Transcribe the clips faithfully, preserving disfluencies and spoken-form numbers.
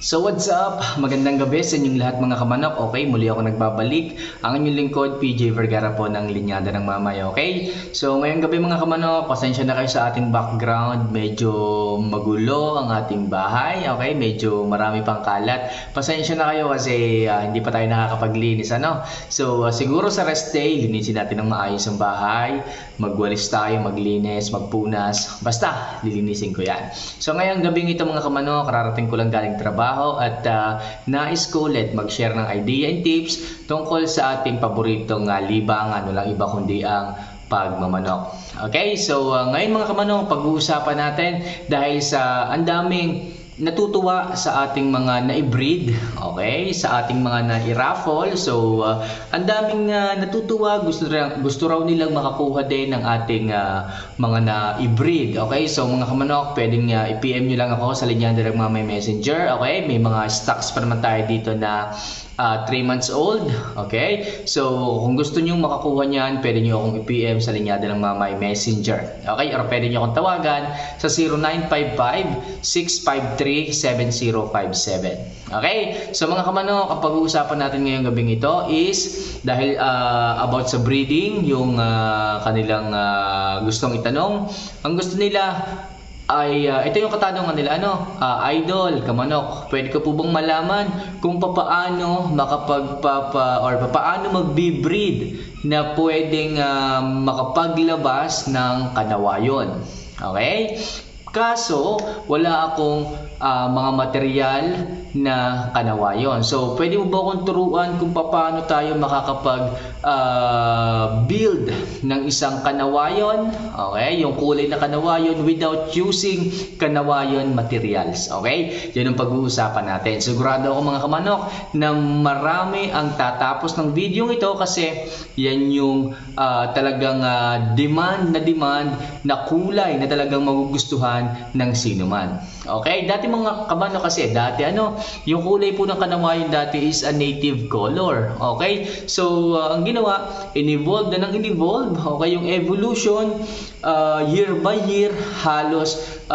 So what's up? Magandang gabi sa inyong lahat mga kamanok. Okay, muli ako nagbabalik. Ang inyong lingkod, P J Vergara po ng Linyada ng Mamay. Okay, so ngayong gabi mga kamanok, pasensya na kayo sa ating background. Medyo magulo ang ating bahay. Okay, medyo marami pang kalat. Pasensya na kayo kasi uh, hindi pa tayo nakakapaglinis. Ano? So uh, siguro sa rest day, linisin natin ng maayos ang bahay. Magwalis tayo, maglinis, magpunas. Basta, lilinisin ko yan. So ngayong gabing ito mga kamanok, kararating ko lang galing trabaho. At uh, nais ko ulit mag-share ng idea and tips tungkol sa ating paboritong uh, libangan, walang iba kundi ang pagmamanok. Okay, so uh, ngayon mga kamanok, pag-uusapan natin dahil sa ang daming natutuwa sa ating mga na-breed, okay, sa ating mga na-raffle. So uh, ang daming uh, natutuwa, gusto ra gusto raw nilang makakuha din ng ating uh, mga na-breed. Okay, so mga kamanok, pwedeng uh, i-P M nyo lang ako sa Linyada ng Mamay Messenger. Okay, may mga stocks pa naman tayo dito na three months old. Okay, so kung gusto nyo makakuha niyan, pwede nyo akong i-P M sa Linyada ng Mamay Messenger. Okay, or pwede nyo akong tawagan sa zero nine five five, six five three, seven zero five seven. Okay, so mga kamanok, ang pag-uusapan natin ngayong gabing ito is dahil uh, about sa breeding, yung uh, kanilang uh, gustong itanong. Ang gusto nila ay uh, ito yung katanungan nila, ano, uh, idol, kamanok, pwede ko po bang malaman kung papaano makapagpapa or papaano magbi-breed na pwedeng uh, makapaglabas ng kanawayon. Okay? Kaso wala akong uh, mga material na kanawayon. So pwede mo ba akong turuan kung paano tayo makakapag uh, build ng isang kanawayon? Okay, yung kulay na kanawayon without using kanawayon materials. Okay, yan ang pag-uusapan natin. Sigurado ako mga kamanok na marami ang tatapos ng video ito kasi yan yung uh, talagang uh, demand na demand na kulay na talagang magugustuhan ng sino man. Okay, dati mga kamanok kasi dati ano, yung kulay po ng kanawayon dati is a native color. Okay, so uh, ang ginawa, in-evolve na ng in-evolve. Okay, yung evolution uh, year by year halos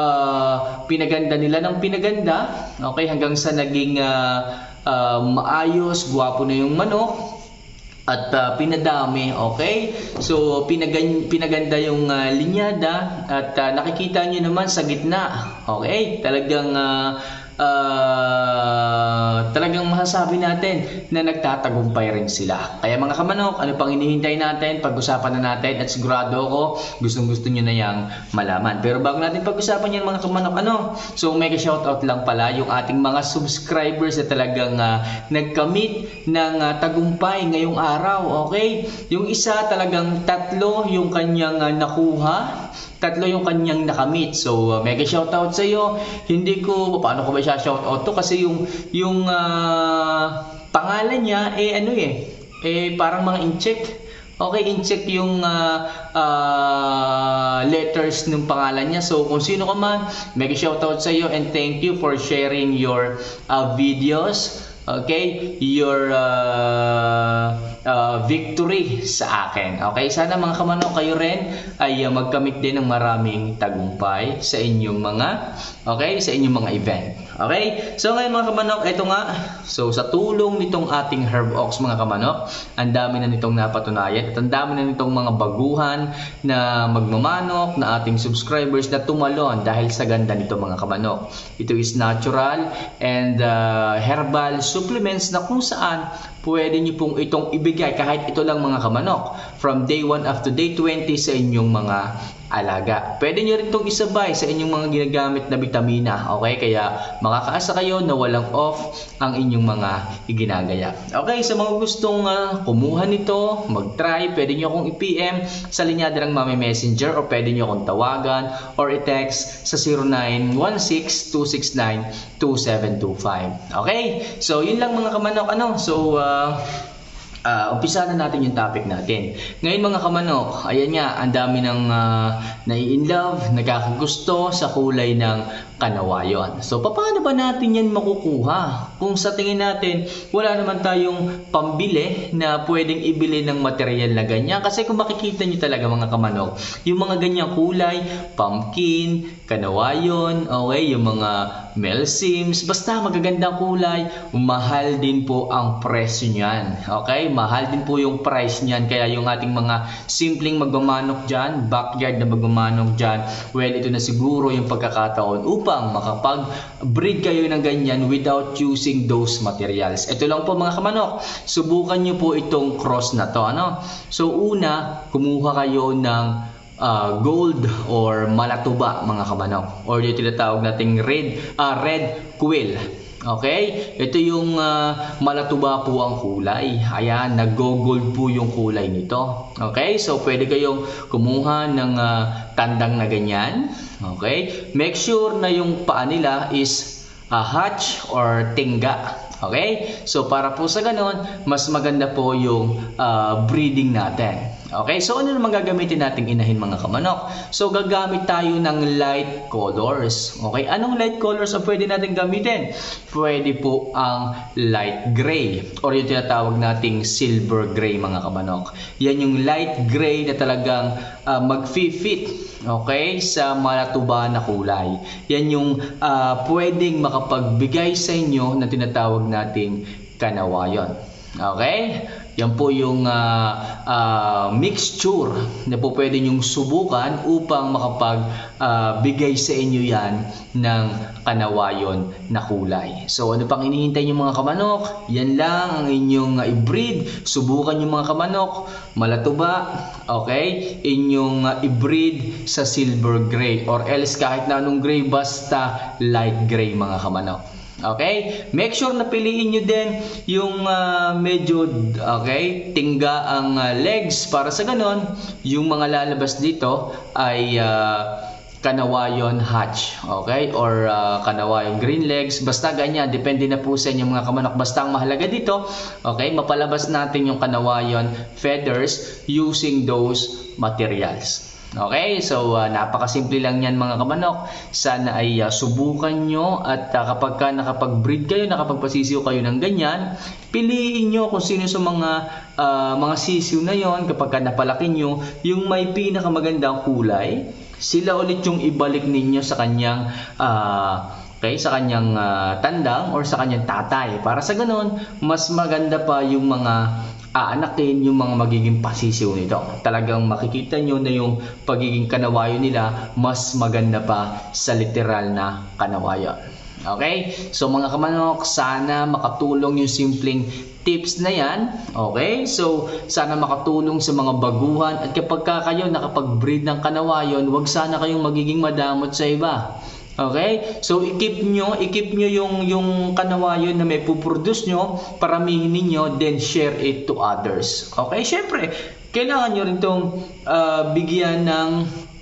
uh, pinaganda nila ng pinaganda. Okay, hanggang sa naging uh, uh, maayos, gwapo na yung manok at uh, pinadami. Okay, so pinagan pinaganda yung uh, linyada at uh, nakikita nyo naman sa gitna. Okay, talagang uh, uh, talagang masasabi natin na nagtatagumpay rin sila. Kaya mga kamanok, ano pang hinihintay natin? Pag-usapan na natin at sigurado ako gustong gusto nyo na yang malaman. Pero bago natin pag-usapan yan mga kamanok, ano? So mega shoutout lang pala yung ating mga subscribers na talagang uh, nag-commit ng uh, tagumpay ngayong araw. Okay, yung isa talagang tatlo yung kanyang uh, nakuha, tatlo yung kanyang nakamit. So uh, mega shoutout sa iyo. Hindi ko paano ko ba siya shoutout to kasi yung yung uh, pangalan niya eh ano eh eh parang mga incheck. Okay, incheck yung uh, uh, letters ng pangalan niya. So kung sino ka man, mega shoutout sa iyo and thank you for sharing your uh, videos. Okay, your uh, uh, victory sa akin. Okay, sana mga kamanok kayo rin ay uh, magkamit din ng maraming tagumpay sa inyong mga okay, sa inyong mga event. Okay, so ngayon mga kamanok, ito nga. So sa tulong nitong ating Herb Ox mga kamanok, ang dami na nitong napatunayan at ang dami na nitong mga baguhan na magmamanok na ating subscribers na tumalon dahil sa ganda nito mga kamanok. Ito is natural and uh, herbal supplements na kung saan pwede nyo pong itong ibigay kahit ito lang mga kamanok from day one up to day twenty sa inyong mga alaga. Pwede nyo rin itong isabay sa inyong mga ginagamit na vitamina. Okay, kaya makakaasa kayo na walang off ang inyong mga iginagaya. Okay, sa mga gustong uh, kumuha nito, mag-try, pwede nyo akong i-P M sa Linyada ng Mamay Messenger o pwede nyo akong tawagan or i-text sa zero nine one six, two six nine, two seven two five. Okay, so yun lang mga kamanok. Ano? So, uh, Uh, umpisa na natin yung topic natin. Ngayon mga kamanok, ayan nga, ang dami ng uh, nai-inlove, nagkakagusto sa kulay ng kanawayon. So, paano ba natin yan makukuha? Kung sa tingin natin, wala naman tayong pambili na pwedeng ibili ng material na ganyan. Kasi kung makikita nyo talaga mga kamanok, yung mga ganyang kulay, pumpkin, kanawayon, okay, yung mga melsims, basta magagandang kulay, mahal din po ang presyo niyan. Okay, mahal din po yung price niyan. Kaya yung ating mga simpleng magmamanok dyan, backyard na magmamanok dyan, well, ito na siguro yung pagkakataon upang makapag-breed kayo ng ganyan without using those materials. Ito lang po mga kamanok, subukan nyo po itong cross na to. Ano? So una, kumuha kayo ng uh, gold or malatuba mga kamanok, or yung tinatawag nating red, uh, red quill. Okay? Ito yung uh, malatuba po ang kulay. Ayan, nag-gold po yung kulay nito. Okay? So, pwede kayong kumuha ng uh, tandang na ganyan. Okay? Make sure na yung paa nila is a uh, hatch or tingga. Okay? So, para po sa ganon, mas maganda po yung uh, breeding natin. Okay? So, ano naman gagamitin nating inahin mga kamanok? So, gagamit tayo ng light colors. Okay? Anong light colors ang pwede natin gamitin? Pwede po ang light gray or yung tinatawag nating silver gray mga kamanok. Yan yung light gray na talagang uh, mag-fit, okay, sa malatuba na kulay. Yan yung uh, pwedeng makapagbigay sa inyo na tinatawag nating kanawayon. Okay? Yan po yung uh, uh, mixture na po pwede nyong subukan upang makapagbigay uh, sa inyo yan ng kanawayon na kulay. So ano pang hinihintay nyo mga kamanok? Yan lang ang inyong uh, i-breed. Subukan nyo mga kamanok, malatuba, okay? Inyong uh, i-breed sa silver gray or else kahit na anong gray, basta light gray mga kamanok. Okay? Make sure na piliin nyo din yung uh, medyo, okay, tingga ang uh, legs para sa ganon, yung mga lalabas dito ay uh, kanawayon hatch, okay? Or uh, kanawayon green legs, basta ganyan, depende na po sa inyo mga kamanok. Basta ang mahalaga dito, okay, mapalabas natin yung kanawayon feathers using those materials. Okay, so uh, napakasimple lang yan mga kamanok. Sana ay uh, subukan nyo at uh, kapag ka nakapag-breed kayo, nakapagpasisiw kayo ng ganyan, piliin nyo kung sino sa mga uh, mga sisiw na yon. Kapag ka napalaki nyo, yung may pinakamagandang kulay, sila ulit yung ibalik ninyo sa kanyang uh, okay, sa kanyang uh, tandang or sa kanyang tatay. Para sa ganun, mas maganda pa yung mga aanakin, yung mga magiging pasisiw nito. Talagang makikita nyo na yung pagiging kanawayo nila mas maganda pa sa literal na kanawayo. Okay? So mga kamanok, sana makatulong yung simpleng tips na yan. Okay? So sana makatulong sa mga baguhan, at kapag ka kayo nakapag-breed ng kanawayon, wag sana kayong magiging madamot sa iba. Okay? So, i-keep nyo, i-keep nyo yung, yung kanawayon na may puproduce nyo, paramihin ninyo, then share it to others. Okay? Siyempre, kailangan nyo rin itong uh, bigyan ng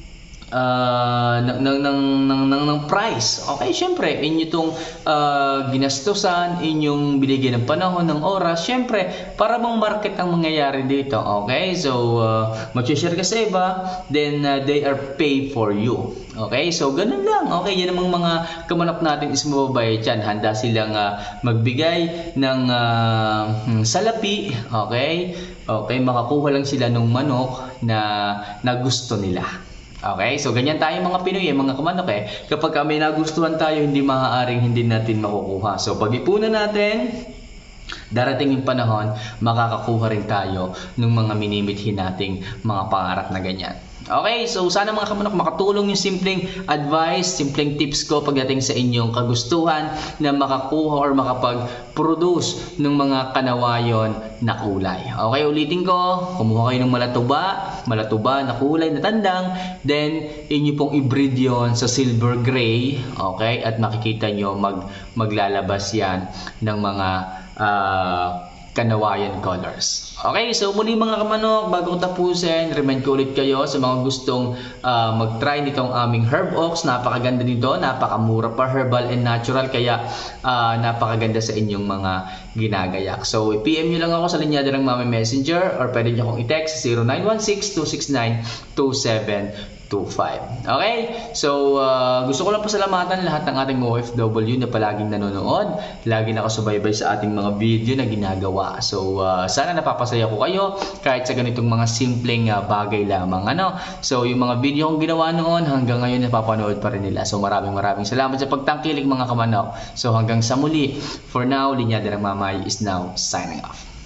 Uh, ng, ng, ng, ng, ng, ng price. Okay, syempre, inyo itong uh, ginastusan, inyong binigyan ng panahon, ng oras, syempre, para bang market ang mangyayari dito. Okay, so, uh, mag-share ka sa iba, then uh, they are pay for you. Okay, so, ganun lang. Okay, yan namang mga kamanok natin is mababay dyan. Handa silang uh, magbigay ng uh, salapi. Okay, okay, makakuha lang sila ng manok na, na gusto nila. Okay, so ganyan tayo mga Pinoy, eh, mga kamanok eh. Kapag kami nagustuhan tayo, hindi maaaring hindi natin makukuha. So pag-ipunan natin, darating yung panahon, makakakuha rin tayo ng mga minimithi nating mga pangarap na ganyan. Okay, so sana mga kamanok makatulong yung simpleng advice, simpleng tips ko pagdating sa inyong kagustuhan na makakuha or makapag-produce ng mga kanawayon na kulay. Okay, ulitin ko, kumuha kayo ng malatuba, malatuba na kulay na tandang, then inyo pong i-breed yon sa silver gray, okay, at makikita nyo mag, maglalabas yan ng mga uh, kanawayon colors. Okay, so muli mga kamanok, bago ko tapusin, remind ko ulit kayo sa mga gustong uh, mag-try nitong aming Herb Oaks. Napakaganda nito, napakamura pa, herbal and natural, kaya uh, napakaganda sa inyong mga ginagayak. So i-P M nyo lang ako sa Linyada ng Mami Messenger, or pwede nyo akong i-text zero nine one six two six nine two seven two five. Okay? So, uh, gusto ko lang pasalamatan lahat ng ating O F W na palaging nanonood, lagi nakasubaybay sa ating mga video na ginagawa. So, uh, sana napapasaya ko kayo kahit sa ganitong mga simpleng uh, bagay lamang. Ano? So, yung mga video kong ginawa noon, hanggang ngayon napapanood pa rin nila. So, maraming maraming salamat sa pagtangkilik mga kamanok. So, hanggang sa muli. For now, Linyada ng Mamay is now signing off.